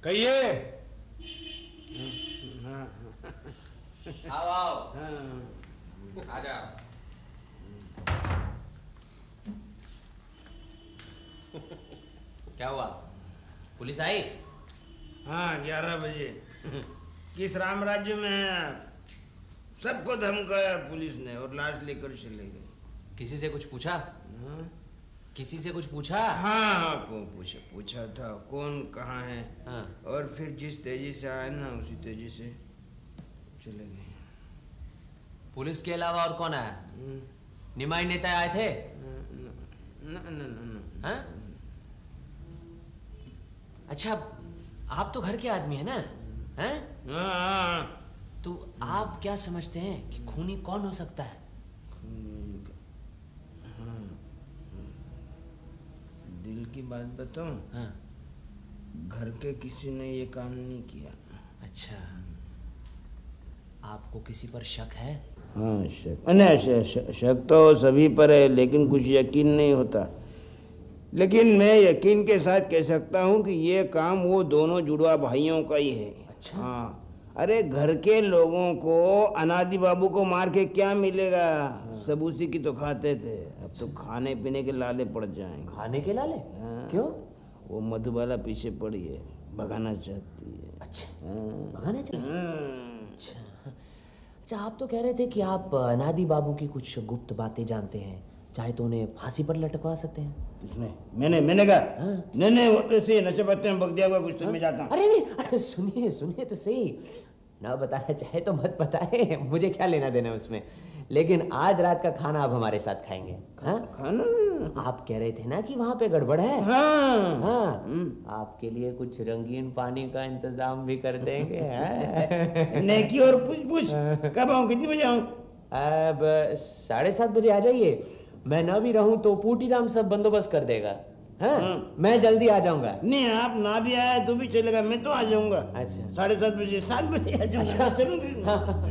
कहिए। आओ आओ, आ जाओ। क्या हुआ, पुलिस आई? हाँ 11 बजे। किस राम राज्य में हैं आप? सबको धमकाया पुलिस ने और लाश लेकर चले गए। किसी से कुछ पूछा? हाँ? किसी से कुछ पूछा? हाँ पूछा था कौन कहाँ है। हाँ। और फिर जिस तेजी से आए ना उसी तेजी से चले गए। पुलिस के अलावा और कौन आया? निमाई नेता आए थे? हाँ? अच्छा, आप तो घर के आदमी है ना? हैं? हाँ। तो आप क्या समझते हैं कि खूनी कौन हो सकता है? दिल की बात बताऊं? हाँ। घर के किसी ने ये काम नहीं किया। अच्छा, आपको किसी पर शक है? हाँ शक, नहीं शक तो सभी पर है, लेकिन कुछ यकीन नहीं होता। लेकिन मैं यकीन के साथ कह सकता हूँ कि ये काम वो दोनों जुड़वा भाइयों का ही है। अच्छा। हाँ, अरे घर के लोगों को अनादि बाबू को मार के क्या मिलेगा? हाँ। सब उसी की तो खाते थे। अब तो खाने पीने के लाले पड़ जाएंगे। खाने के लाले? हाँ। क्यों? वो मधुबाला पीछे पड़ी है, भगाना चाहती है। अच्छा। हाँ। भगाना चाहती है? अच्छा, आप तो कह रहे थे कि आप अनादि बाबू की कुछ गुप्त बातें जानते हैं, चाहे तो उन्हें फांसी पर लटकवा सकते हैं। किसने? मैंने कहा? हाँ। नहीं वो तो सही नशे पत्ते में बक दिया हुआ कुछ तो मैं जाता हूँ। अरे नहीं, अरे सुनिए तो सही। ना बताना चाहे तो मत बताए, मुझे क्या लेना देना उसमें। लेकिन आज रात का खाना आप हमारे साथ खाएंगे। हाँ? खाना? आप कह रहे थे ना कि वहाँ पे गड़बड़ है। हाँ। हाँ। आपके लिए कुछ रंगीन पानी का इंतजाम भी कर देंगे। नेकी और पूछ कब आऊँ, कितनी बजे आऊँ? अब 7:30 बजे आ जाइए। मैं न भी रहूं तो पूटीराम सब बंदोबस्त कर देगा। हाँ? मैं जल्दी आ जाऊंगा। नहीं, आप ना भी आए तो भी चलेगा, मैं तो आ जाऊंगा। अच्छा। 7:30 बजे, 7 बजे आ जाऊंगा। अच्छा। चलूंगी। हाँ।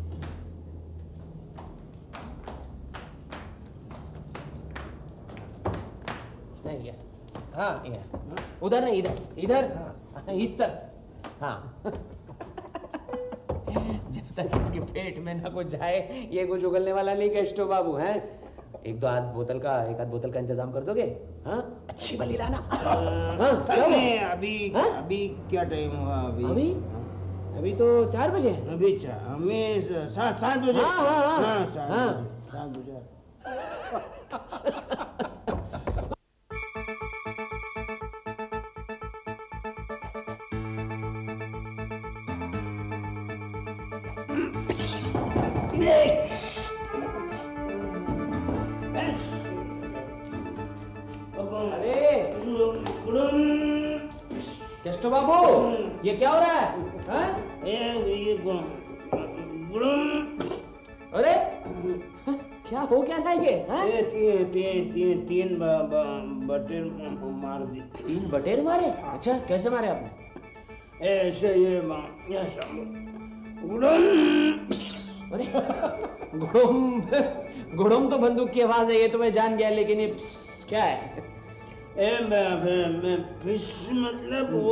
हाँ, उधर नहीं, इधर इस तरफ। हाँ। जब तक इसके पेट में ना कुछ जाए ये कुछ उगलने वाला नहीं केष्टो बाबू हैं। एक आध बोतल का इंतजाम कर दोगे? हाँ, अच्छी वाली लाना। नहीं, अभी क्या टाइम हुआ? अभी तो 4 बजे। अभी 7 बजे। हाँ। 7 बजे। केष्टो बाबू, ये क्या हो रहा है? हाँ? ये अरे क्या हो क्या रहा है ये? हाँ? तीन बटेर मार दी। 3 बटेर मारे? अच्छा, कैसे मारे आपने? ऐसे ये अरे गुड़ुम तो बंदूक की आवाज है, ये तो मैं जान गया, लेकिन ये क्या है? फिश मतलब वो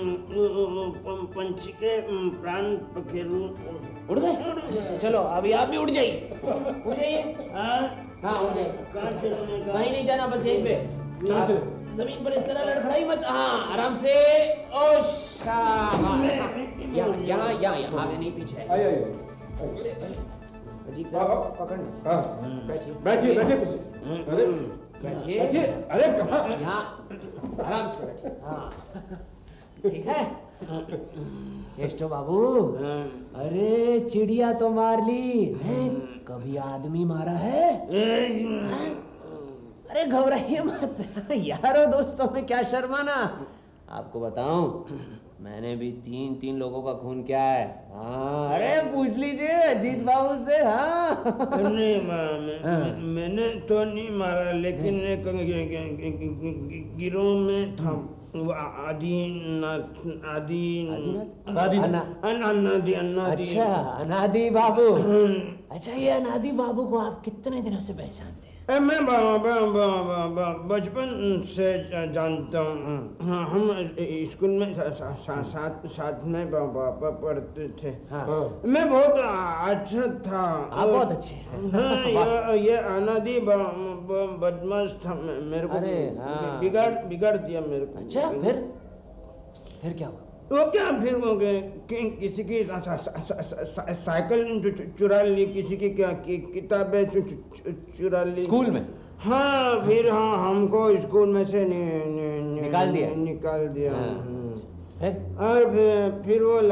पंछी के प्राण पखेरु उड़ गए। चलो अभी आप भी उड़ जाइए। उड़ जाइए। हाँ उड़ जाइए। कहीं नहीं जाना, बस यहीं पे। चलो जमीन पर इस तरह लड़खड़ाई मत। हाँ, आराम से। यहाँ आगे नहीं, पीछे। अजीत साहब पकड़ना। बैठिए कुर्सी। अरे बैठिए। अरे कहाँ? यहाँ आराम से बैठिए। हाँ ठीक है। केष्टो बाबू, अरे चिड़िया तो मार ली है, कभी आदमी मारा है? अरे घबराइए मत यारो, दोस्तों में क्या शर्माना। आपको बताऊं, मैंने भी 3 लोगों का खून किया है। हाँ, अरे पूछ लीजिए अजीत बाबू से। हाँ नहीं मैंने तो नहीं मारा, लेकिन गिरोह में था अच्छा, अनादि बाबू। अच्छा, ये अनादि बाबू को आप कितने दिनों से पहचानते हैं? मैं बचपन से जानता हूँ। हाँ, हम स्कूल में साथ में पढ़ते थे। हाँ। मैं बहुत अच्छा था। आप बहुत अच्छे हैं। हाँ, ये अनादि बदमाश था, मेरे को अरे हाँ। बिगाड़ दिया मेरे को। अच्छा, फिर क्या हुआ? वो क्या, फिर वो किसी की साइकिल चुरा ली, किसी की क्या किताबें चुरा ली स्कूल में? हाँ, फिर हाँ हमको स्कूल में से निकाल दिया। हाँ। फिर और फिर वो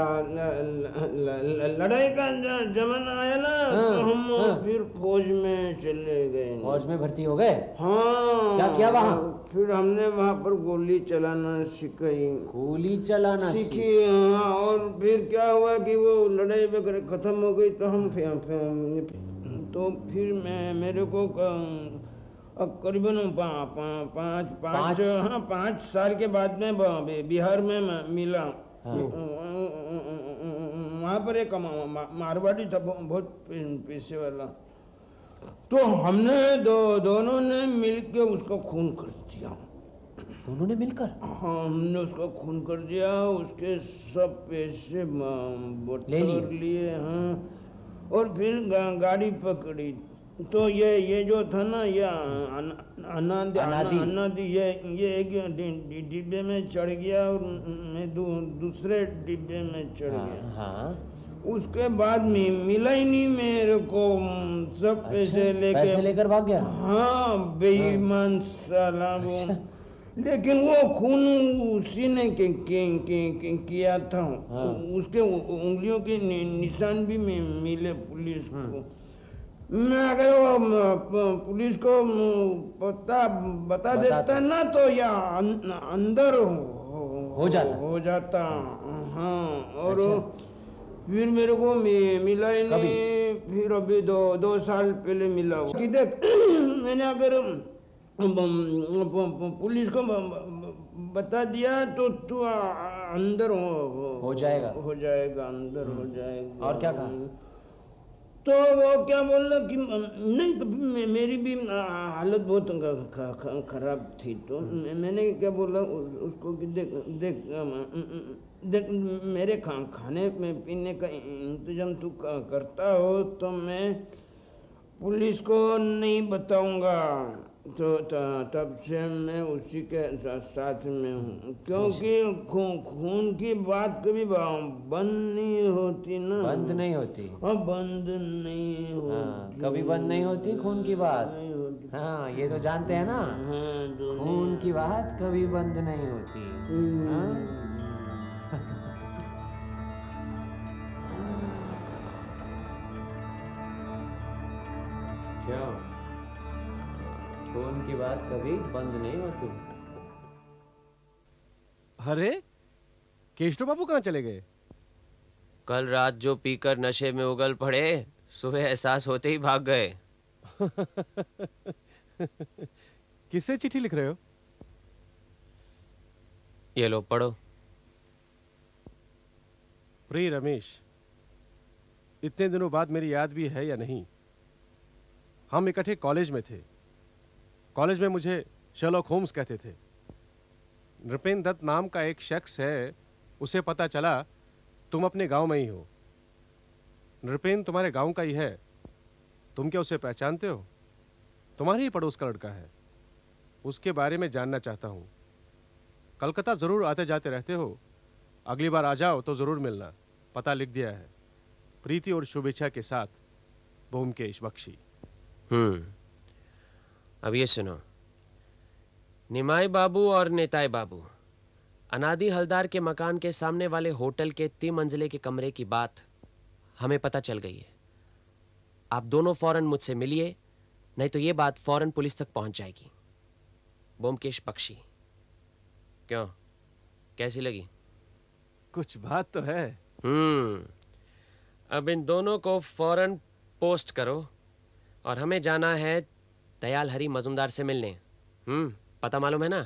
लड़ाई का जमाना आया ना, तो हम फिर फौज में चले गए। फौज में भर्ती हो गए? हाँ। क्या किया वहाँ? फिर हमने वहाँ पर गोली चलाना सीखी। गोली चलाना सीखी, हाँ। और फिर क्या हुआ कि वो लड़ाई वगैरह खत्म हो गई, तो हम फिर मेरे को करीबन 5 साल के बाद में बिहार में मिला। वहाँ पर एक मारवाड़ी था, बहुत पैसे वाला। तो हमने दोनों ने मिलकर उसका खून कर दिया। दोनों ने मिलकर? हाँ, हमने उसका खून कर दिया, उसके सब पैसे बटोर लिए। हाँ, और फिर गाड़ी पकड़ी। तो ये जो था ना, ये अनादि ये एक डिब्बे में चढ़ गया और मैं दूसरे डिब्बे में चढ़ गया। हाँ। उसके बाद में मिला ही नहीं मेरे को, सब पैसे लेकर भाग गया। हाँ, बेईमान साला वो। लेकिन वो खून उसी ने किया था। उसके उंगलियों के निशान भी मिले पुलिस को। मैं अगर वो पुलिस को बता देता ना, तो या अंदर हो जाता। हाँ, और फिर मेरे को मिला ही नहीं। फिर अभी 2 साल पहले मिला कि देख, मैंने अगर पुलिस को बता दिया तो तू अंदर हो जाएगा, अंदर हो जाएगा। और क्या कहा? तो वो क्या बोला कि नहीं, तो मेरी भी हालत बहुत खराब थी। तो मैंने क्या बोला उसको कि देख मेरे खाने में पीने का इंतजाम तू करता हो तो मैं पुलिस को नहीं बताऊंगा। तो तब से मैं उसी के साथ में हूँ, क्योंकि खून की बात कभी बंद नहीं होती ना। बंद नहीं होती? बंद नहीं होती। हाँ, कभी बंद नहीं होती खून की बात। हाँ, ये तो जानते हैं ना। हाँ, खून की बात कभी बंद नहीं होती। हाँ? क्यों? खून की बात कभी बंद नहीं होती। अरे केशव बाबू कहाँ चले गए? कल रात जो पीकर नशे में उगल पड़े, सुबह एहसास होते ही भाग गए। किससे चिट्ठी लिख रहे हो? ये लो पढ़ो। प्रिय रमेश, इतने दिनों बाद मेरी याद भी है या नहीं? हम इकट्ठे कॉलेज में थे। कॉलेज में मुझे शर्लॉक होम्स कहते थे। नृपेंद्र दत्त नाम का एक शख्स है, उसे पता चला तुम अपने गांव में ही हो। नृपेंद्र तुम्हारे गांव का ही है। तुम क्या उसे पहचानते हो? तुम्हारे ही पड़ोस का लड़का है। उसके बारे में जानना चाहता हूं। कलकत्ता जरूर आते जाते रहते हो, अगली बार आ जाओ तो जरूर मिलना। पता लिख दिया है। प्रीति और शुभेच्छा के साथ, ब्योमकेश बख्शी। अब ये सुनो। निमाई बाबू और नेताई बाबू, अनादि हलदार के मकान के सामने वाले होटल के 3 मंजिले के कमरे की बात हमें पता चल गई है। आप दोनों फौरन मुझसे मिलिए, नहीं तो ये बात फौरन पुलिस तक पहुंच जाएगी। ब्योमकेश बख्शी। क्यों, कैसी लगी? कुछ बात तो है। अब इन दोनों को फौरन पोस्ट करो और हमें जाना है दयाल हरी मजुमदार से मिलने। पता मालूम है ना?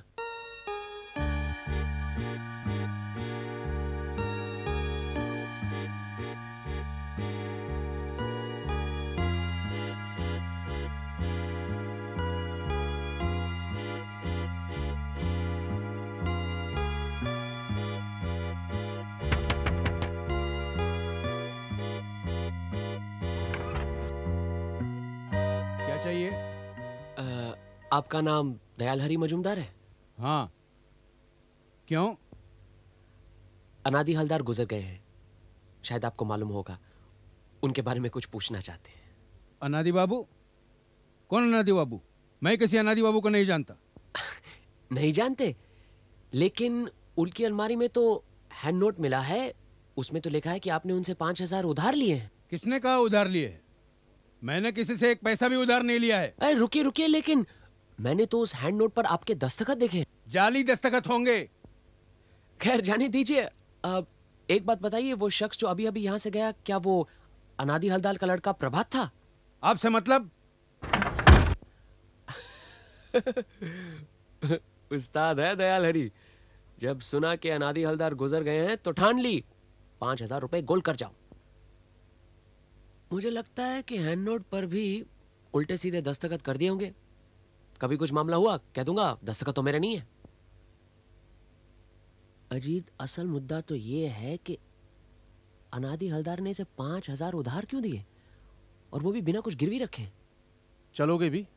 चाहिए? आपका नाम दयाल हरि मजूमदार है? हाँ। क्यों? अनादि हलदार गुजर गए हैं, शायद आपको मालूम होगा। उनके बारे में कुछ पूछना चाहते हैं। अनादि बाबू? कौन अनादि बाबू? मैं किसी अनादि बाबू को नहीं जानता। नहीं जानते? लेकिन उनकी अलमारी में तो हैंड नोट मिला है, उसमें तो लिखा है कि आपने उनसे 5,000 उधार लिए हैं। किसने कहा उधार लिए है? मैंने किसी से एक पैसा भी उधार नहीं लिया है। अरे रुकिए रुकिए, लेकिन मैंने तो उस हैंड नोट पर आपके दस्तखत देखे। जाली दस्तखत होंगे। खैर जाने दीजिए। अब एक बात बताइए, वो शख्स जो अभी अभी यहां से गया, क्या वो अनादि हलदार का लड़का प्रभात था? आपसे मतलब? उस्ताद है दयाल हरि। जब सुना कि अनादि हलदार गुजर गए हैं तो ठान ली 5,000 रुपए गोल कर जाओ। मुझे लगता है कि हैंड नोट पर भी उल्टे सीधे दस्तखत कर दिए होंगे। कभी कुछ मामला हुआ कह दूंगा दस्तखत तो मेरे नहीं है। अजीत, असल मुद्दा तो ये है कि अनादि हलदार ने इसे 5,000 उधार क्यों दिए, और वो भी बिना कुछ गिरवी रखे? चलोगे भी?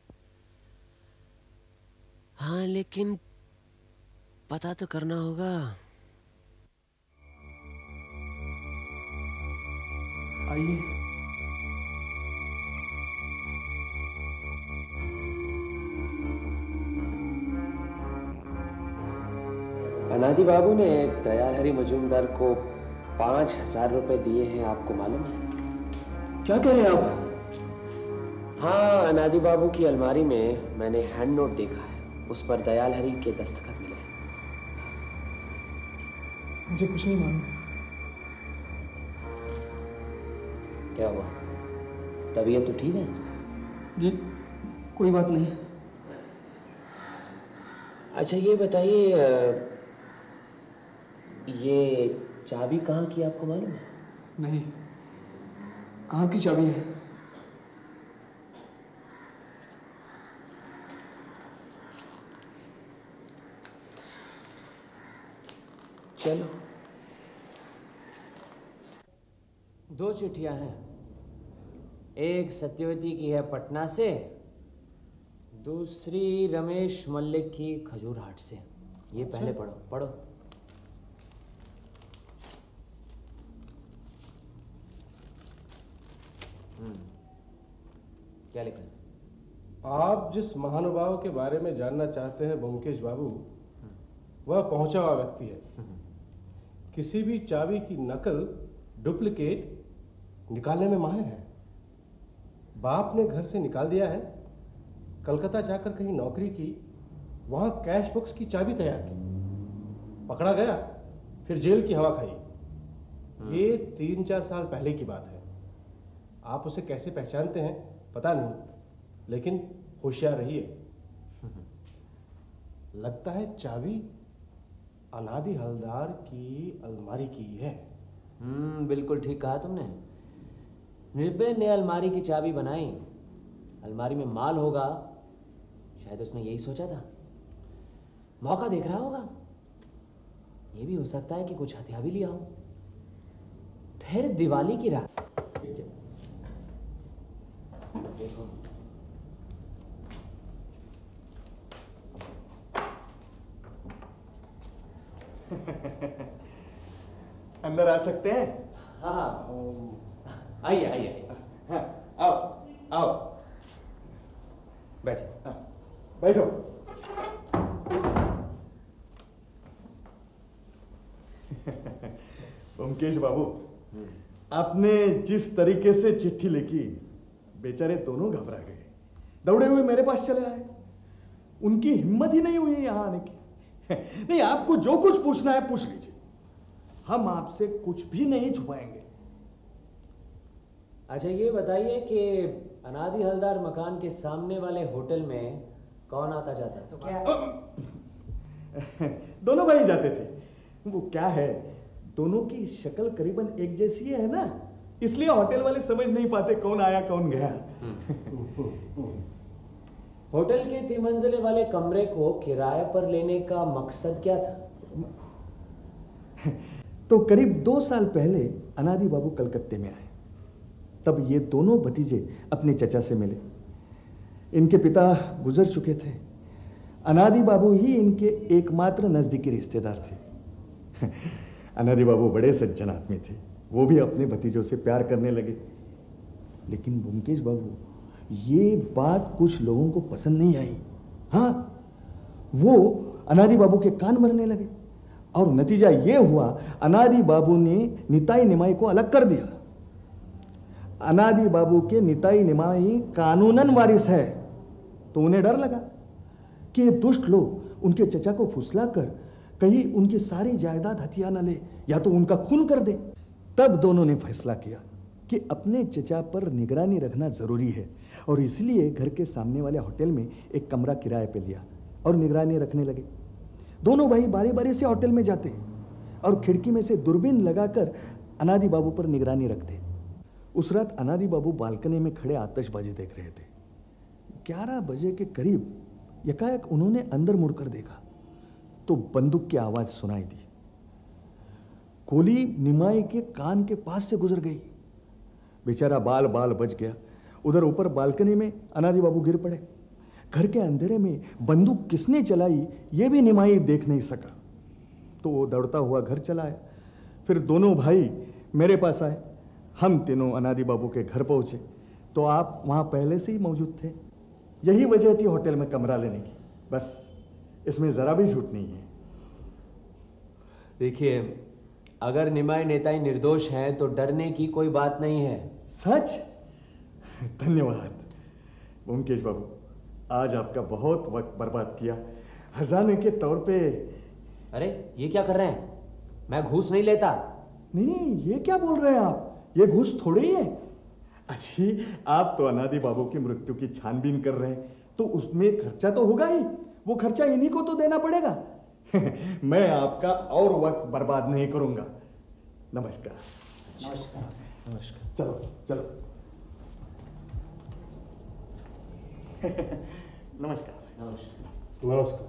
हाँ, लेकिन पता तो करना होगा। आइए। अनादि बाबू ने दयाल हरि मजूमदार को 5,000 रुपए दिए हैं, आपको मालूम है? क्या कह रहे हैं आप? हाँ, अनादि बाबू की अलमारी में मैंने हैंड नोट देखा है, उस पर दयाल हरि के दस्तखत मिले हैं। मुझे कुछ नहीं मालूम। क्या हुआ? तबीयत तो ठीक है? जी कोई बात नहीं। अच्छा ये बताइए, ये चाबी कहाँ की आपको मालूम है? नहीं, कहाँ की चाबी है? चलो। 2 चिट्ठियां हैं, एक सत्यवती की है पटना से, दूसरी रमेश मल्लिक की खजूरहाट से। ये पहले पढ़ो पढ़ो। क्या लिखा है? आप जिस महानुभाव के बारे में जानना चाहते हैं ब्योमकेश बाबू, वह पहुंचा हुआ व्यक्ति है। किसी भी चाबी की नकल, डुप्लीकेट निकालने में माहिर है। बाप ने घर से निकाल दिया है, कलकत्ता जाकर कहीं नौकरी की, वहां कैश बॉक्स की चाबी तैयार की, पकड़ा गया, फिर जेल की हवा खाई। ये 3-4 साल पहले की बात है। आप उसे कैसे पहचानते हैं पता नहीं, लेकिन होशियार रहिए। लगता है चाबी अनादि हलदार की अलमारी की है। बिल्कुल ठीक कहा तुमने। निर्भय ने अलमारी की चाबी बनाई, अलमारी में माल होगा, शायद उसने यही सोचा था। मौका देख रहा होगा। ये भी हो सकता है कि कुछ हथियार भी लिया हो। फिर दिवाली की रात देखो, अंदर आ सकते हैं? हाँ आइए आइए आइए। हाँ, आओ आओ, बैठिए। हाँ, बैठो। ब्योमकेश बाबू, आपने जिस तरीके से चिट्ठी लिखी, बेचारे दोनों घबरा गए, दौड़े हुए मेरे पास चले आए। उनकी हिम्मत ही नहीं हुई यहां आने की। नहीं, आपको जो कुछ पूछना है पूछ लीजिए, हम आपसे कुछ भी नहीं छुपाएंगे। अच्छा ये बताइए कि अनादि हलदार मकान के सामने वाले होटल में कौन आता जाता है? तो क्या दोनों भाई जाते थे। वो क्या है, दोनों की शक्ल करीबन एक जैसी है ना, इसलिए होटल वाले समझ नहीं पाते कौन आया कौन गया। होटल के 3 मंजिले वाले कमरे को किराए पर लेने का मकसद क्या था? तो करीब 2 साल पहले अनादि बाबू कलकत्ते में आए। तब ये दोनों भतीजे अपने चचा से मिले। इनके पिता गुजर चुके थे। अनादि बाबू ही इनके एकमात्र नजदीकी रिश्तेदार थे। अनादि बाबू बड़े सज्जन आदमी थे, वो भी अपने भतीजों से प्यार करने लगे। लेकिन ब्योमकेश बाबू, ये बात कुछ लोगों को पसंद नहीं आई। हाँ, वो अनादि बाबू के कान भरने लगे और नतीजा ये हुआ, अनादि बाबू ने निताई निमाई को अलग कर दिया। अनादि बाबू के निताई निमाई कानूनन वारिस है, तो उन्हें डर लगा कि ये दुष्ट लोग उनके चचा को फुसलाकर कहीं उनकी सारी जायदाद हथिया न ले या तो उनका खून कर दे। तब दोनों ने फैसला किया कि अपने चचा पर निगरानी रखना जरूरी है और इसलिए घर के सामने वाले होटल में एक कमरा किराए पे लिया और निगरानी रखने लगे। दोनों भाई बारी बारी से होटल में जाते और खिड़की में से दूरबीन लगाकर अनादि बाबू पर निगरानी रखते। उस रात अनादि बाबू बालकनी में खड़े आतिशबाजी देख रहे थे। 11 बजे के करीब यकायक उन्होंने अंदर मुड़कर देखा तो बंदूक की आवाज सुनाई दी। गोली निमाई के कान के पास से गुजर गई। बेचारा बाल बाल बच गया। उधर ऊपर बालकनी में अनादि बाबू गिर पड़े। घर के अंधेरे में बंदूक किसने चलाई ये भी निमाई देख नहीं सका, तो वो दौड़ता हुआ घर चला आया। फिर दोनों भाई मेरे पास आए। हम तीनों अनादि बाबू के घर पहुंचे तो आप वहां पहले से ही मौजूद थे। यही वजह थी होटल में कमरा लेने की, बस इसमें जरा भी झूठ नहीं है। देखिए, अगर निमाई नेताई निर्दोष हैं तो डरने की कोई बात नहीं है। सच? धन्यवाद ब्योमकेश बाबू, आज आपका बहुत वक्त बर्बाद किया। खजाने के तौर पे। अरे ये क्या कर रहे हैं? मैं घूस नहीं लेता। नहीं, ये क्या बोल रहे हैं आप? ये घूस थोड़े ही है। अच्छी, आप तो अनादि बाबू की मृत्यु की छानबीन कर रहे हैं तो उसमें खर्चा तो होगा ही। वो खर्चा इन्हीं को तो देना पड़ेगा। मैं आपका और वक्त बर्बाद नहीं करूंगा। नमस्कार। नमस्कार। नमस्कार। चलो चलो। नमस्कार। नमस्कार। नमस्कार।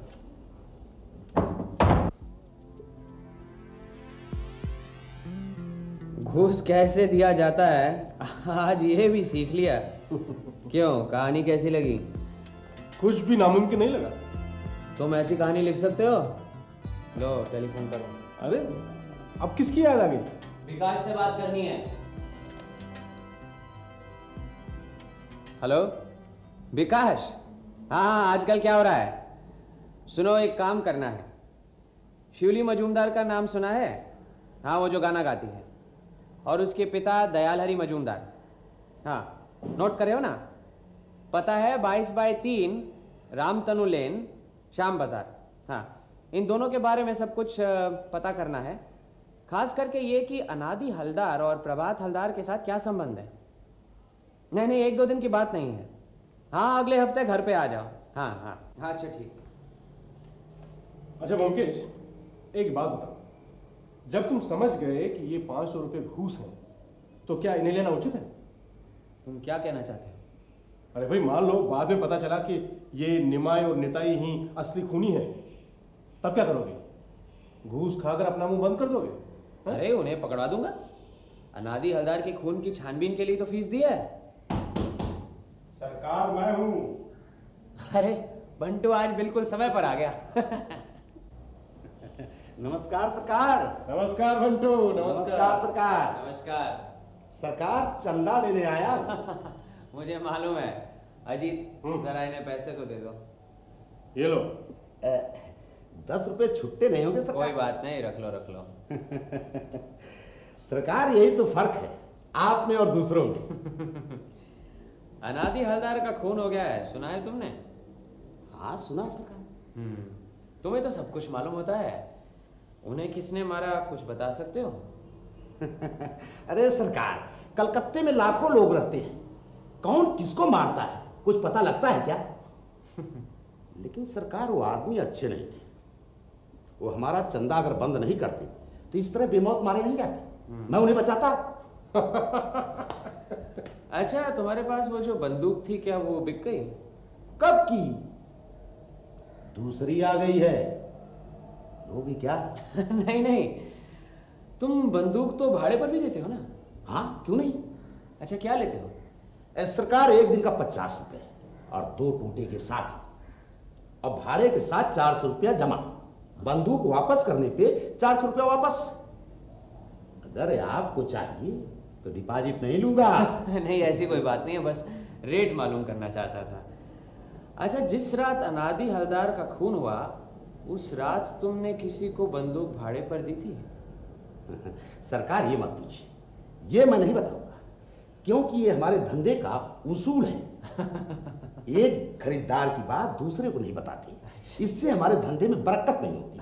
घूस कैसे दिया जाता है आज ये भी सीख लिया। क्यों, कहानी कैसी लगी? कुछ भी नामुमकिन नहीं लगा। तुम ऐसी कहानी लिख सकते हो? लो टेलीफोन करो। अरे अब किसकी याद आ गई? विकास से बात करनी है। हेलो विकास। हाँ, आजकल क्या हो रहा है? सुनो, एक काम करना है। शिवली मजूमदार का नाम सुना है? हाँ, वो जो गाना गाती है। और उसके पिता दयाल हरी मजूमदार। हाँ, नोट करे हो ना? पता है 22/3 रामतनु लेन, श्याम बाजार। हाँ, इन दोनों के बारे में सब कुछ पता करना है। खास करके ये कि अनादि हलदार और प्रभात हलदार के साथ क्या संबंध है। नहीं नहीं, 1-2 दिन की बात नहीं है। हाँ, अगले हफ्ते घर पे आ जाओ। हाँ हाँ हाँ, अच्छा ठीक। अच्छा ब्योमकेश, एक बात बताओ, जब तुम समझ गए कि ये 500 रुपये घूस हैं तो क्या इन्हें लेना उचित है? तुम क्या कहना चाहते हो? अरे भाई, मान लो बाद में पता चला कि ये निमाई और निताई ही असली खूनी है, तब क्या करोगे? घूस खाकर अपना मुंह बंद कर दोगे? अरे उन्हें पकड़ा दूंगा। अनादि हलदार के खून की छानबीन के लिए तो फीस दिया है। सरकार, मैं हूं। अरे बंटू आज बिल्कुल समय पर आ गया। नमस्कार सरकार। नमस्कार बंटू। नमस्कार सरकार। नमस्कार सरकार, चंदा लेने आया। मुझे मालूम है। अजीत, जरा इन्हें पैसे तो दे दो। ये लो। 10 रुपए छुट्टे नहीं होंगे सरकार? कोई बात नहीं, रख लो रख लो। सरकार, यही तो फर्क है आप में और दूसरों में। अनादि हलदार का खून हो गया है, सुना है तुमने? हाँ सुना सरकार। तुम्हें तो सब कुछ मालूम होता है। उन्हें किसने मारा कुछ बता सकते हो? अरे सरकार, कलकत्ते में लाखों लोग रहते हैं, कौन किसको मारता है कुछ पता लगता है क्या? लेकिन सरकार, वो आदमी अच्छे नहीं थे। वो हमारा चंदा अगर बंद नहीं करते तो इस तरह बेमौत मारे नहीं जाते। मैं उन्हें बचाता। अच्छा, तुम्हारे पास वो जो बंदूक थी, क्या वो बिक गई? कब की? दूसरी आ गई है। लोगी क्या? नहीं नहीं, तुम बंदूक तो भाड़े पर भी देते हो ना? हाँ, क्यों नहीं। अच्छा, क्या लेते हो? सरकार, एक दिन का 50 रुपए। और 2 टूटे के साथ और भाड़े के साथ 400 रुपया जमा। बंदूक वापस करने पे 400 रुपया वापस। अगर आपको चाहिए तो डिपॉजिट नहीं लूंगा। नहीं, ऐसी कोई बात नहीं है, बस रेट मालूम करना चाहता था। अच्छा, जिस रात अनादि हलदार का खून हुआ उस रात तुमने किसी को बंदूक भाड़े पर दी थी? सरकार ये मत पूछिए, ये मैं नहीं बताऊंगा, क्योंकि ये हमारे धंधे का उसूल है। एक खरीदार की बात दूसरे को नहीं बताते, इससे हमारे धंधे में बरकत नहीं होती।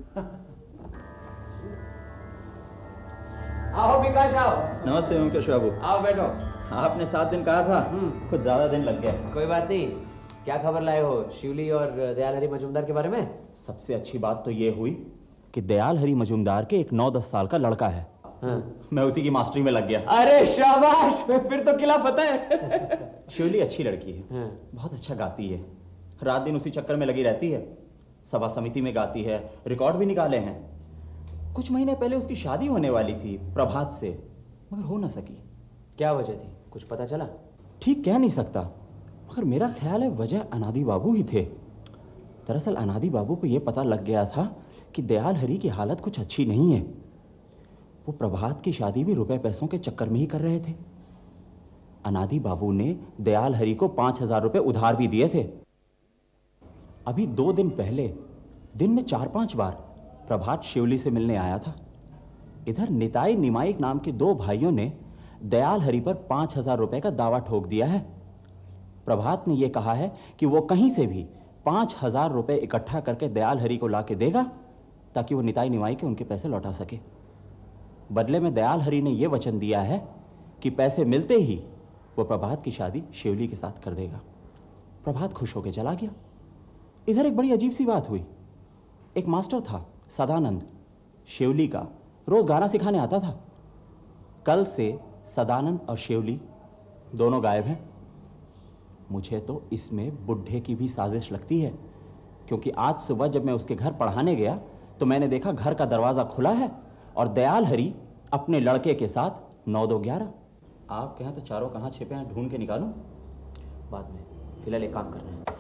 आओ विकास, आओ। नमस्ते मुकेश बाबू। आओ बैठो। आपने 7 दिन कहा था, कुछ ज्यादा दिन लग गए। कोई बात नहीं। क्या खबर लाए हो शिवली और दयाल हरी मजूमदार के बारे में? सबसे अच्छी बात तो ये हुई कि दयाल हरी मजूमदार के एक 9-10 साल का लड़का है। मैं उसी की मास्टरी में लग गया। अरे शाबाश, फिर तो किला फतेह है। शिवली अच्छी लड़की है, बहुत अच्छा गाती है, रात दिन उसी चक्कर में लगी रहती है। सभा समिति में गाती है, रिकॉर्ड भी निकाले हैं। कुछ महीने पहले उसकी शादी होने वाली थी प्रभात से, मगर हो न सकी। क्या वजह थी, कुछ पता चला? ठीक कह नहीं सकता, मगर मेरा ख्याल है वजह अनादि बाबू ही थे। दरअसल अनादि बाबू को यह पता लग गया था कि दयाल हरी की हालत कुछ अच्छी नहीं है। वो प्रभात की शादी भी रुपए पैसों के चक्कर में ही कर रहे थे। अनादि बाबू ने दयाल हरी को 5,000 रुपए उधार भी दिए थे। अभी 2 दिन पहले दिन में 4-5 बार प्रभात शिवली से मिलने आया था। इधर निताई निमाई नाम के 2 भाइयों ने दयाल हरी पर 5,000 रुपए का दावा ठोक दिया है। प्रभात ने यह कहा है कि वो कहीं से भी 5,000 रुपए इकट्ठा करके दयाल हरी को लाके देगा ताकि वो निताई निमाई के उनके पैसे लौटा सके। बदले में दयाल हरी ने यह वचन दिया है कि पैसे मिलते ही वो प्रभात की शादी शिवली के साथ कर देगा। प्रभात खुश होकर चला गया। इधर एक बड़ी अजीब सी बात हुई। एक मास्टर था सदानंद, शिवली का, रोज गाना सिखाने आता था। कल से सदानंद और शिवली दोनों गायब हैं। मुझे तो इसमें बुढ़े की भी साजिश लगती है, क्योंकि आज सुबह जब मैं उसके घर पढ़ाने गया तो मैंने देखा घर का दरवाज़ा खुला है और दयाल हरी अपने लड़के के साथ 9-2-11। आप कहें तो चारों कहाँ छिपे हैं, ढूंढ के निकालूं? बाद में, फिलहाल एक काम करना है।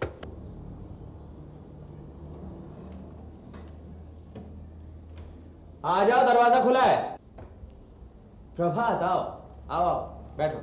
आ जाओ, दरवाजा खुला है। प्रभात, आओ आओ आओ, बैठो।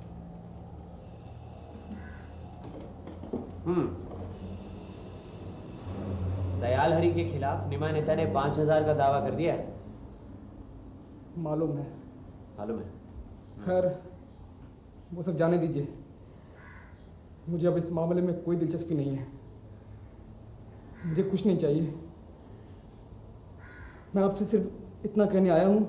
दयाल हरी के खिलाफ निमा नेता ने 5,000 का दावा कर दिया है। मालूम है। मालूम है? खैर, वो सब जाने दीजिए। मुझे अब इस मामले में कोई दिलचस्पी नहीं है। मुझे कुछ नहीं चाहिए। मैं आपसे सिर्फ इतना कहने आया हूं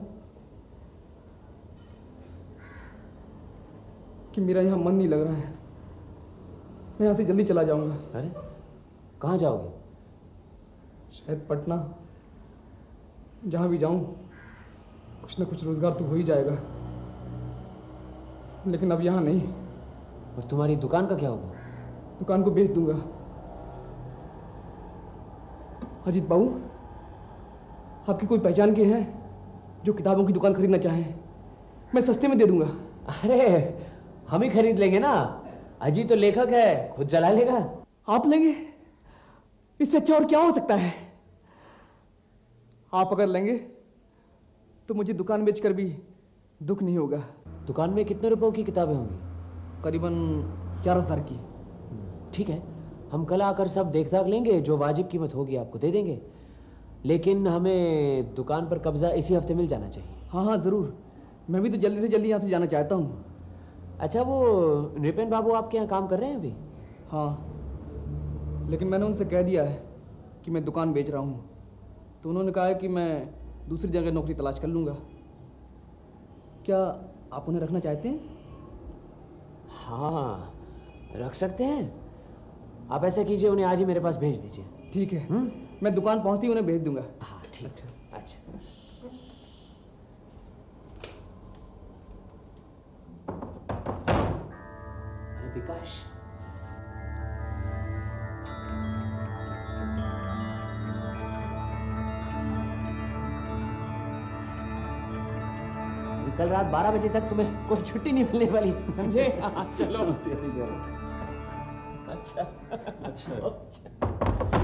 कि मेरा यहाँ मन नहीं लग रहा है। मैं यहाँ से जल्दी चला जाऊंगा। अरे, कहाँ जाओगे? शायद पटना। जहाँ भी जाऊं कुछ ना कुछ रोजगार तो हो ही जाएगा, लेकिन अब यहाँ नहीं। और तुम्हारी दुकान का क्या होगा? दुकान को बेच दूंगा। अजीत बाबू, आपकी कोई पहचान के हैं जो किताबों की दुकान खरीदना चाहें? मैं सस्ते में दे दूंगा। अरे, हम ही खरीद लेंगे ना। अजीत तो लेखक है, खुद चला लेगा। आप लेंगे? इससे अच्छा और क्या हो सकता है? आप अगर लेंगे तो मुझे दुकान बेचकर भी दुख नहीं होगा। दुकान में कितने रुपयों की किताबें होंगी? करीबन 4,000 की। ठीक है, हम कल आकर सब देख दाख लेंगे, जो वाजिब कीमत होगी आपको दे देंगे। लेकिन हमें दुकान पर कब्जा इसी हफ्ते मिल जाना चाहिए। हाँ हाँ ज़रूर। मैं भी तो जल्दी से जल्दी यहाँ से जाना चाहता हूँ। अच्छा, वो नृपेन बाबू आपके यहाँ काम कर रहे हैं अभी? हाँ, लेकिन मैंने उनसे कह दिया है कि मैं दुकान बेच रहा हूँ, तो उन्होंने कहा है कि मैं दूसरी जगह नौकरी तलाश कर लूँगा। क्या आप उन्हें रखना चाहते हैं? हाँ, रख सकते हैं। आप ऐसा कीजिए, उन्हें आज ही मेरे पास भेज दीजिए। ठीक है, मैं दुकान पहुँचती उन्हें भेज दूँगा। हाँ ठीक। अच्छा, अरे विकास, कल रात 12 बजे तक तुम्हें कोई छुट्टी नहीं मिलने वाली, समझे? चलो। अच्छा अच्छा।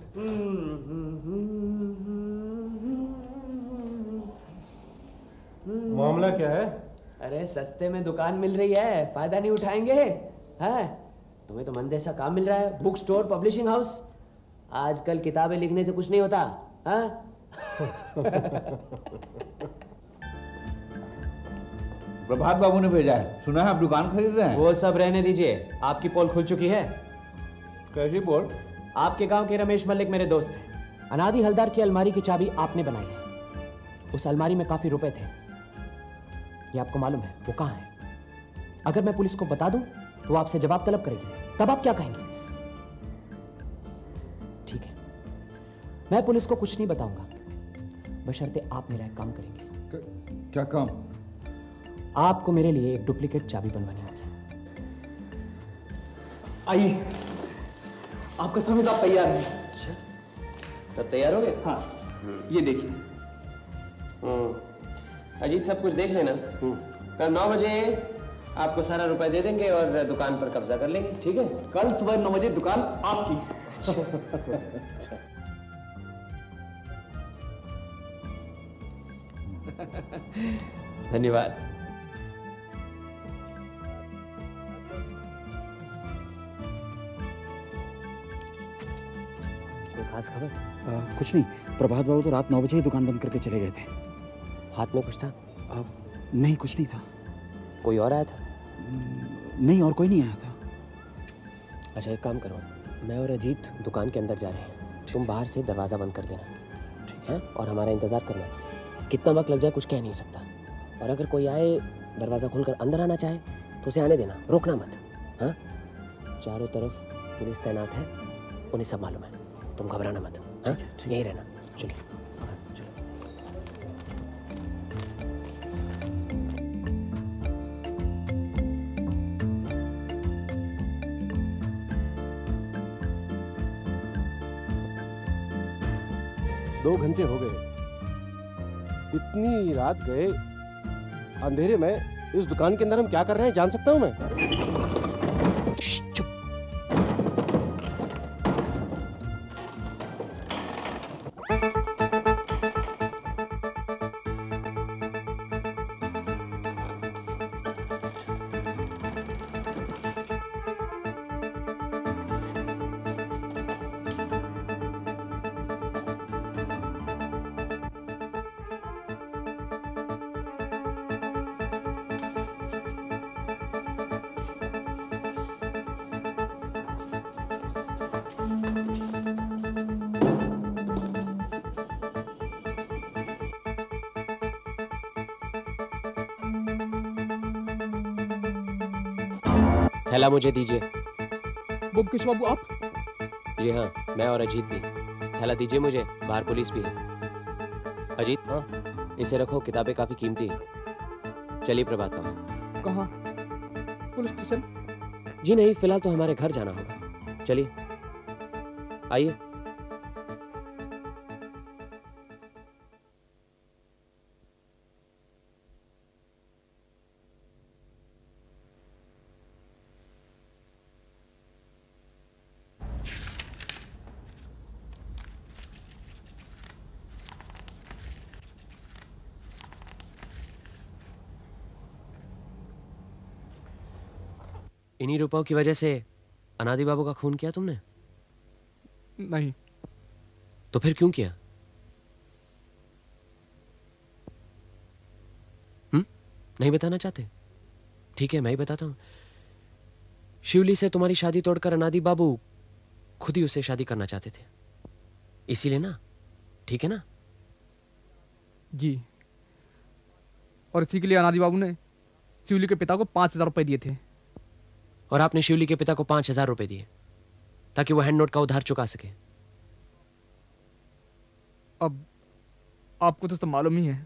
मामला क्या है? अरे सस्ते में दुकान मिल रही है, फायदा नहीं उठाएंगे? है तुम्हें तो मंदे सा काम मिल रहा है, बुक स्टोर पब्लिशिंग हाउस। आजकल किताबें लिखने से कुछ नहीं होता। हाँ प्रभात बाबू ने भेजा है, सुना है आप दुकान खरीद रहे हैं। वो सब रहने दीजिए, आपकी पोल खुल चुकी है। कैसी पोल? आपके गांव के रमेश मल्लिक मेरे दोस्त हैं। अनादि हलदार की अलमारी की चाबी आपने बनाई है। उस अलमारी में काफी रुपए थे, ये आपको मालूम है। वो कहाँ है? अगर मैं पुलिस को बता दूं तो वो आपसे जवाब तलब करेगी, तब आप क्या कहेंगे? ठीक है, मैं पुलिस को कुछ नहीं बताऊंगा, बशर्ते आप मेरा एक काम करेंगे। क्या काम? आपको मेरे लिए एक डुप्लीकेट चाबी बनवानी होगी। आइए, आपका समय साहब तैयार है। अच्छा, सब तैयार हो गए? हाँ, ये देखिए। अजीत सब कुछ देख लेना। कल 9 बजे आपको सारा रुपए दे देंगे और दुकान पर कब्जा कर लेंगे, ठीक है? कल सुबह 9 बजे दुकान आपकी। धन्यवाद। कोई खास खबर? कुछ नहीं, प्रभात बाबू तो रात 9 बजे ही दुकान बंद करके चले गए थे। हाथ में कुछ था? नहीं, कुछ नहीं था। कोई और आया था? नहीं, और कोई नहीं आया था। अच्छा, एक काम करो, मैं और अजीत दुकान के अंदर जा रहे हैं, तुम बाहर से दरवाज़ा बंद कर देना, ठीक है? और हमारा इंतज़ार करना। कितना वक्त लग जाए कुछ कह नहीं सकता, और अगर कोई आए दरवाज़ा खोलकर अंदर आना चाहे तो उसे आने देना, रोकना मत। हाँ, चारों तरफ पुलिस तैनात है, उन्हें सब मालूम है, तुम घबराना मत। हाँ, यही रहना। चलिए। 2 घंटे हो गए, इतनी रात गए, अंधेरे में इस दुकान के अंदर हम क्या कर रहे हैं जान सकता हूं मैं? चुप। थैला मुझे दीजिए। बुमकेश बाबू आप? जी हाँ, मैं और अजीत भी। थैला दीजिए मुझे, बाहर पुलिस भी है। अजीत, हाँ? इसे रखो, किताबें काफी कीमती है। चलिए प्रभात बाबू। कहाँ? Police station? जी नहीं, फिलहाल तो हमारे घर जाना होगा। चलिए, आइए। इन्हीं रुपयों की वजह से अनादि बाबू का खून किया तुमने? नहीं। तो फिर क्यों किया? नहीं बताना चाहते? ठीक है, मैं ही बताता हूं। शिवली से तुम्हारी शादी तोड़कर अनादि बाबू खुद ही उससे शादी करना चाहते थे, इसीलिए ना? ठीक है ना? जी। और इसी के लिए अनादि बाबू ने शिवली के पिता को 5,000 रुपए दिए थे। और आपने शिवली के पिता को 5,000 रुपए दिए ताकि वो हैंड नोट का उधार चुका सके। अब आपको तो सब मालूम ही है।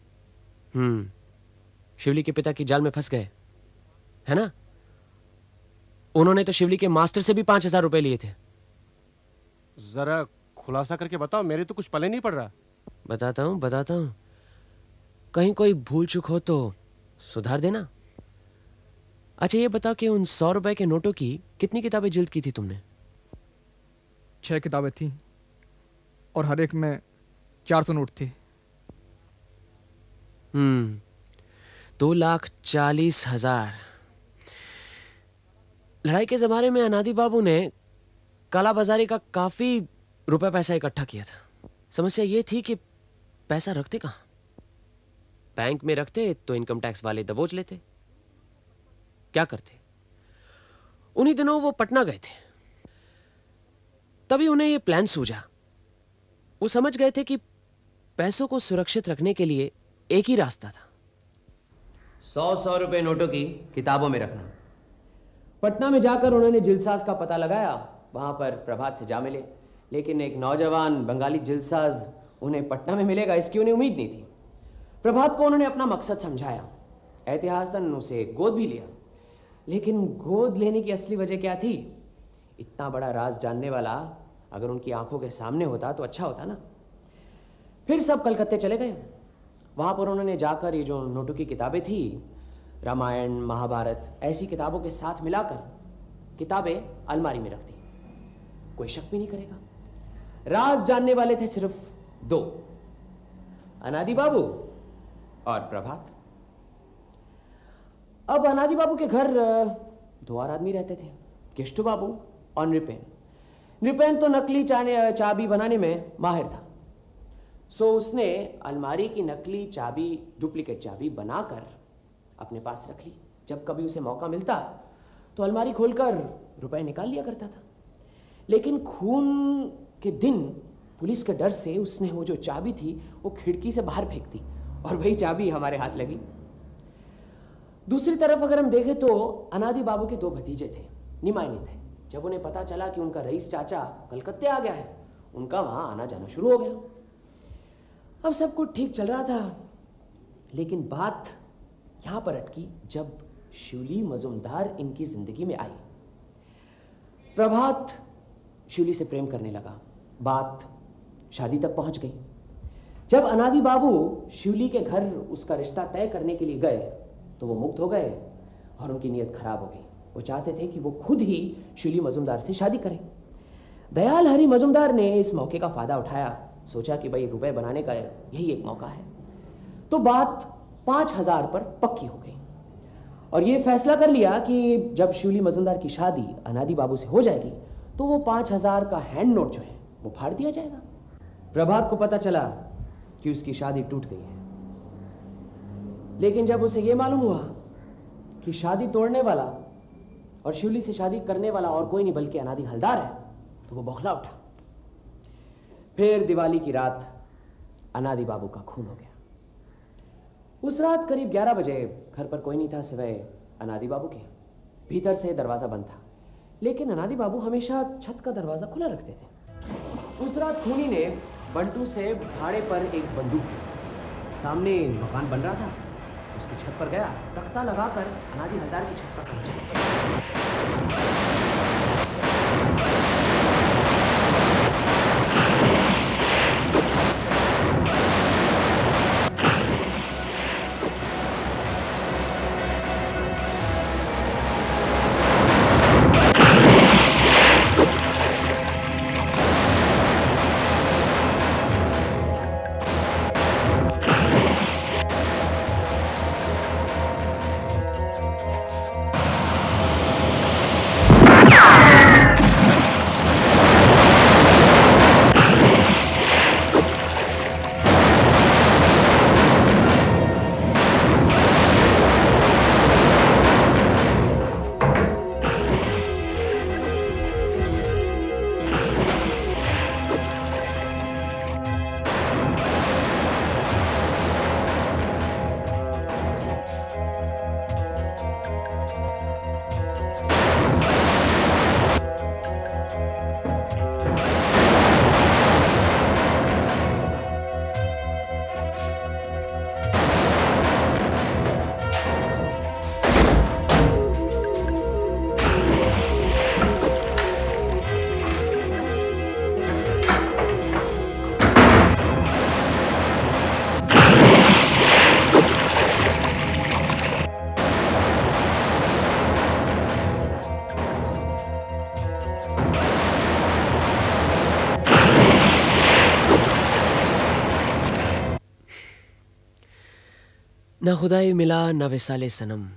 शिवली के पिता की जाल में फंस गए, है ना? उन्होंने तो शिवली के मास्टर से भी 5,000 रुपए लिए थे। जरा खुलासा करके बताओ, मेरे तो कुछ पले नहीं पड़ रहा। बताता हूं। कहीं कोई भूल चूक हो तो सुधार देना। अच्छा ये बता कि उन 100 रुपए के नोटों की कितनी किताबें जिल्द की थी तुमने? 6 किताबें थी और हर एक में 400 नोट थे। 2,40,000। लड़ाई के जमाने में अनादि बाबू ने काला बाजारी का काफी रुपए पैसा इकट्ठा किया था। समस्या यह थी कि पैसा रखते कहां? बैंक में रखते तो इनकम टैक्स वाले दबोच लेते। क्या करते? उन्हीं दिनों वो पटना गए थे। तभी उन्हें यह प्लान सूझा। वो समझ गए थे कि पैसों को सुरक्षित रखने के लिए एक ही रास्ता था। 100 रुपए नोटों की किताबों में रखना। पटना में जाकर उन्होंने जिलसाज का पता लगाया। वहां पर प्रभात से जा मिले, लेकिन एक नौजवान बंगाली जिलसाज उन्हें पटना में मिलेगा इसकी उन्हें उम्मीद नहीं थी। प्रभात को उन्होंने अपना मकसद समझाया, एहतियातन उसे गोद भी लिया। लेकिन गोद लेने की असली वजह क्या थी? इतना बड़ा राज जानने वाला अगर उनकी आंखों के सामने होता तो अच्छा होता ना। फिर सब कलकत्ते चले गए। वहां पर उन्होंने जाकर ये जो नोटों की किताबें थी, रामायण, महाभारत, ऐसी किताबों के साथ मिलाकर किताबें अलमारी में रख दी। कोई शक भी नहीं करेगा। राज जानने वाले थे सिर्फ 2, अनादि बाबू और प्रभात। अब अनादि बाबू के घर 2 और आदमी रहते थे, केष्टू बाबू और नृपेन। नृपेन तो नकली चाबी बनाने में माहिर था। सो उसने अलमारी की नकली चाबी, डुप्लीकेट चाबी बनाकर अपने पास रख ली। जब कभी उसे मौका मिलता तो अलमारी खोलकर रुपए निकाल लिया करता था। लेकिन खून के दिन पुलिस के डर से उसने वो जो चाबी थी वो खिड़की से बाहर फेंक दी और वही चाबी हमारे हाथ लगी। दूसरी तरफ अगर हम देखें तो अनादि बाबू के 2 भतीजे थे, निमाई थे। जब उन्हें पता चला कि उनका रईस चाचा कलकत्ते आ गया है, उनका वहां आना जाना शुरू हो गया। अब सब कुछ ठीक चल रहा था, लेकिन बात यहां पर अटकी जब शिवली मजुमदार इनकी जिंदगी में आई। प्रभात शिवली से प्रेम करने लगा। बात शादी तक पहुंच गई। जब अनादि बाबू शिवली के घर उसका रिश्ता तय करने के लिए गए तो वो मुक्त हो गए और उनकी नीयत खराब हो गई। वो चाहते थे कि वो खुद ही शिवली मजुमदार से शादी करें। दयाल हरि मजुमदार ने इस मौके का फायदा उठाया। सोचा कि भाई रुपए बनाने का यही एक मौका है। तो बात 5,000 पर पक्की हो गई और ये फैसला कर लिया कि जब शिवली मजुमदार की शादी अनादि बाबू से हो जाएगी तो वो 5,000 का हैंड नोट जो है वो फाड़ दिया जाएगा। प्रभात को पता चला कि उसकी शादी टूट गई है, लेकिन जब उसे यह मालूम हुआ कि शादी तोड़ने वाला और शिवली से शादी करने वाला और कोई नहीं बल्कि अनादि हलदार है, तो वो बौखला उठा। फिर दिवाली की रात अनादि बाबू का खून हो गया। उस रात करीब 11 बजे घर पर कोई नहीं था सिवाय अनादि बाबू के। भीतर से दरवाजा बंद था, लेकिन अनादि बाबू हमेशा छत का दरवाजा खुला रखते थे। उस रात खूनी ने बंटू से भाड़े पर एक बंदूक ली। सामने मकान बन रहा था, उसकी छत पर गया, तख्ता लगाकर अनादि हलदार की छत पर पहुंचा। ना खुदाई मिला ना विसाले सनम।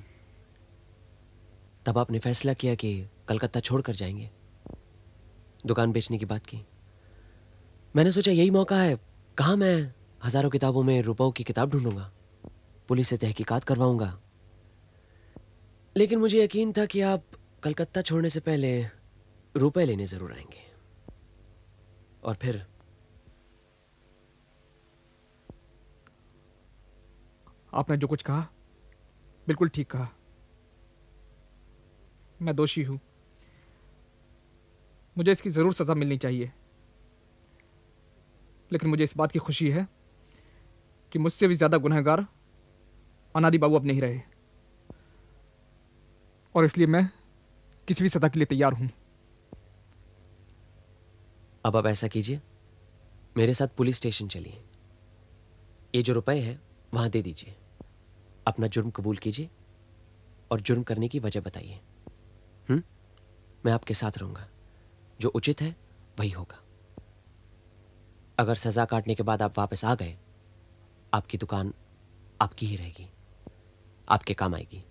तब आपने फैसला किया कि कलकत्ता छोड़कर जाएंगे, दुकान बेचने की बात की। मैंने सोचा यही मौका है, कहाँ मैं हजारों किताबों में रुपयों की किताब ढूंढूंगा, पुलिस से तहकीकात करवाऊंगा। लेकिन मुझे यकीन था कि आप कलकत्ता छोड़ने से पहले रुपए लेने जरूर आएंगे। और फिर आपने जो कुछ कहा बिल्कुल ठीक कहा। मैं दोषी हूं, मुझे इसकी जरूर सजा मिलनी चाहिए। लेकिन मुझे इस बात की खुशी है कि मुझसे भी ज्यादा गुनहगार अनादि बाबू अब नहीं रहे, और इसलिए मैं किसी भी सजा के लिए तैयार हूं। अब आप ऐसा कीजिए, मेरे साथ पुलिस स्टेशन चलिए। ये जो रुपए है वहां दे दीजिए, अपना जुर्म कबूल कीजिए और जुर्म करने की वजह बताइए। मैं आपके साथ रहूंगा, जो उचित है वही होगा। अगर सजा काटने के बाद आप वापस आ गए, आपकी दुकान आपकी ही रहेगी, आपके काम आएगी।